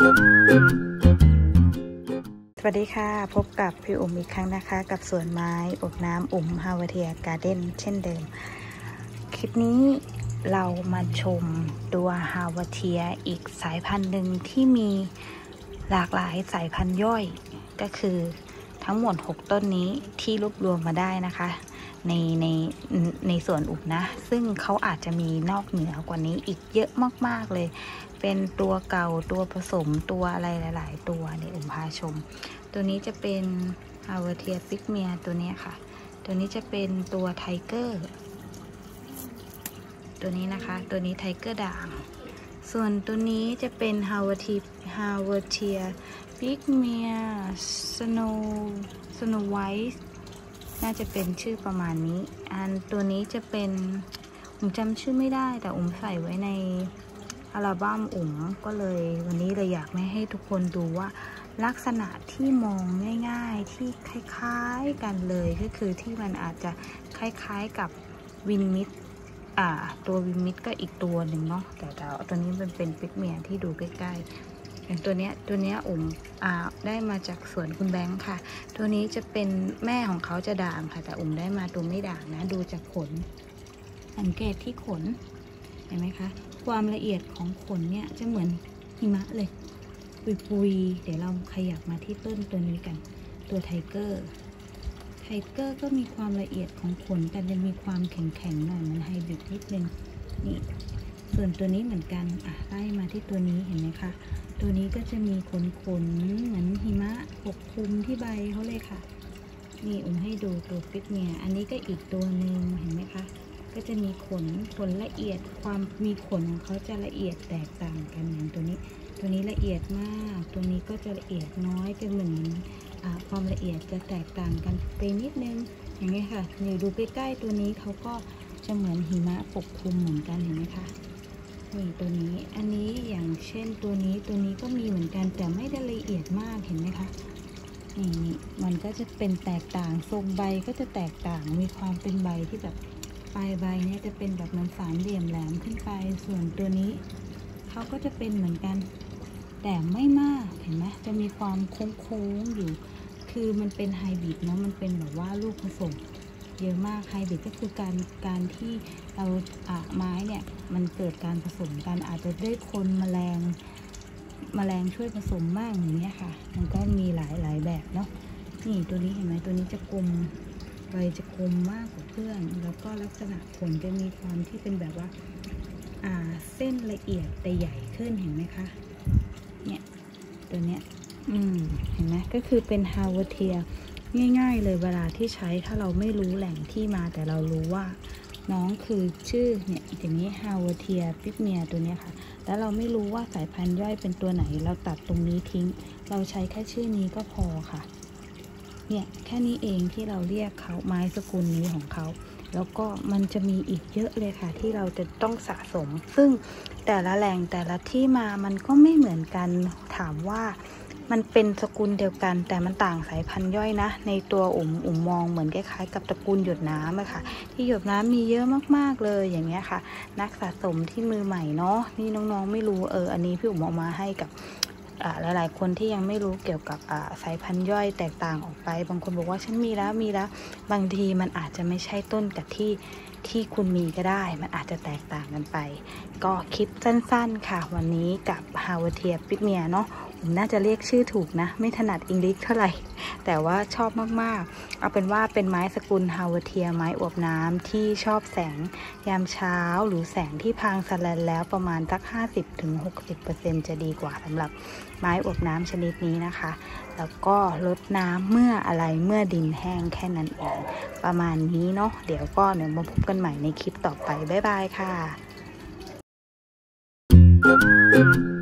สวัสดีค่ะพบกับพี่อุ๋มอีกครั้งนะคะกับสวนไม้อบน้ำอุ๋มฮาวเทียการ์เด้นเช่นเดิมคลิปนี้เรามาชมตัวฮาวเทียอีกสายพันธุ์หนึ่งที่มีหลากหลายสายพันธุ์ย่อยก็คือทั้งหมด6ต้นนี้ที่รวบรวมมาได้นะคะในส่วนอุ๋มนะซึ่งเขาอาจจะมีนอกเหนือกว่านี้อีกเยอะมากๆเลยเป็นตัวเก่าตัวผสมตัวอะไรหลายๆตัวในอุ๋มพาชมตัวนี้จะเป็นฮาวเทียปิกเมียตัวนี้ค่ะตัวนี้จะเป็นตัวไทเกอร์ตัวนี้นะคะตัวนี้ไทเกอร์ด่างส่วนตัวนี้จะเป็นฮาวเทียปิกเมียสโนไวท์น่าจะเป็นชื่อประมาณนี้ตัวนี้จะเป็นอุ๋มจำชื่อไม่ได้แต่อุ๋มใส่ไว้ในอัลบั้มอุ๋มก็เลยวันนี้เลยอยากให้ทุกคนดูว่าลักษณะที่มองง่ายๆที่คล้ายๆกันเลยก็คือที่มันอาจจะคล้ายๆกับวินมิดตัววินมิดก็อีกตัวหนึ่งเนาะแต่ตัวนี้มันเป็นปิกเมียที่ดูใกล้ๆอย่างตัวเนี้ยอุ๋มได้มาจากสวนคุณแบงค์ค่ะตัวนี้จะเป็นแม่ของเขาจะด่างค่ะแต่อุ๋มได้มาตัวไม่ด่างนะดูจากขนสังเกตที่ขนเห็นไหมคะความละเอียดของขนเนี่ยจะเหมือนหิมะเลยปุยๆเดี๋ยวเราขยับมาที่ต้นตัวนี้กันตัวไทเกอร์ก็มีความละเอียดของขนแต่จะมีความแข็งๆหน่อยมันไฮบริดนิดนึงนี่ส่วนตัวนี้เหมือนกันไล่มาที่ตัวนี้เห็นไหมคะตัวนี้ก็จะมีขนเหมือนหิมะปกคลุมที่ใบเขาเลยค่ะนี่อุ้มให้ดูตัวปิกเมียอันนี้ก็อีกตัวหนึ่งเห็นไหมคะก็จะมีขนละเอียดความมีขนของเขาจะละเอียดแตกต่างกันอย่างตัวนี้ละเอียดมากตัวนี้ก็จะละเอียดน้อยจะเหมือนความละเอียดจะแตกต่างกันไปนิดนึงอย่างนี้ค่ะนี่ดูใกล้ๆตัวนี้เขาก็จะเหมือนหิมะปกคลุมเหมือนกันเห็นไหมคะนี่ตัวนี้อันนี้อย่างเช่นตัวนี้ก็มีเหมือนกันแต่ไม่ได้ละเอียดมากเห็นไหมคะนี่มันก็จะเป็นแตกต่างทรงใบก็จะแตกต่างมีความเป็นใบที่แบบปลายใบเนี่ยจะเป็นแบบเหมือนสามเหลี่ยมแหลมขึ้นไปส่วนตัวนี้เขาก็จะเป็นเหมือนกันแต่ไม่มากเห็นไหมจะมีความโค้งอยู่คือมันเป็นไฮบริดเนาะมันเป็นแบบว่าลูกผสมเยอะมากไฮบริดก็คือการที่เราไม้เนี่ยมันเกิดการผสมกันอาจจะได้คนแมลงช่วยผสมบ้างอย่างเงี้ยค่ะมันก็มีหลายแบบเนาะนี่ตัวนี้เห็นไหมตัวนี้จะกลมใบจะกลมมากกว่าเพื่อนแล้วก็ลักษณะผลจะมีความที่เป็นแบบว่าเส้นละเอียดแต่ใหญ่ขึ้นเห็นไหมคะเนี่ยตัวเนี้ยเห็นไหมก็คือเป็นฮาวเทียง่ายๆเลยเวลาที่ใช้ถ้าเราไม่รู้แหล่งที่มาแต่เรารู้ว่าน้องคือชื่อเนี่ยอย่างนี้ฮาวเทียปิกเมียตัวเนี้ยค่ะแล้วเราไม่รู้ว่าสายพันธุ์ย่อยเป็นตัวไหนเราตัดตรงนี้ทิ้งเราใช้แค่ชื่อนี้ก็พอค่ะเนี่ยแค่นี้เองที่เราเรียกเขาไม้สกุลนี้ของเขาแล้วก็มันจะมีอีกเยอะเลยค่ะที่เราจะต้องสะสมซึ่งแต่ละแหล่งแต่ละที่มามันก็ไม่เหมือนกันถามว่ามันเป็นสกุลเดียวกันแต่มันต่างสายพันธุ์ย่อยนะในตัวอุ๋มมองเหมือนคล้ายๆกับตระกูลหยดน้ำอะค่ะที่หยดน้ำมีเยอะมากๆเลยอย่างเงี้ยค่ะนักสะสมที่มือใหม่เนาะนี่น้องๆไม่รู้อันนี้พี่อุ๋มเอามาให้กับหลายๆคนที่ยังไม่รู้เกี่ยวกับสายพันธุ์ย่อยแตกต่างออกไปบางคนบอกว่าฉันมีแล้วบางทีมันอาจจะไม่ใช่ต้นกับที่คุณมีก็ได้มันอาจจะแตกต่างกันไปก็คลิปสั้นๆค่ะวันนี้กับฮาวเทียปิกเมียเนาะผมน่าจะเรียกชื่อถูกนะไม่ถนัดอังกฤษเท่าไหร่แต่ว่าชอบมากๆเอาเป็นว่าเป็นไม้สกุลฮาวเทียไม้อวบน้ำที่ชอบแสงยามเช้าหรือแสงที่พางสแลนแล้วประมาณสัก 50-60% จะดีกว่าสำหรับไม้อวบน้ำชนิดนี้นะคะแล้วก็ลดน้ำเมื่อดินแห้งแค่นั้นเองประมาณนี้เนาะเดี๋ยวมาพบกันใหม่ในคลิปต่อไปบ๊ายบายค่ะ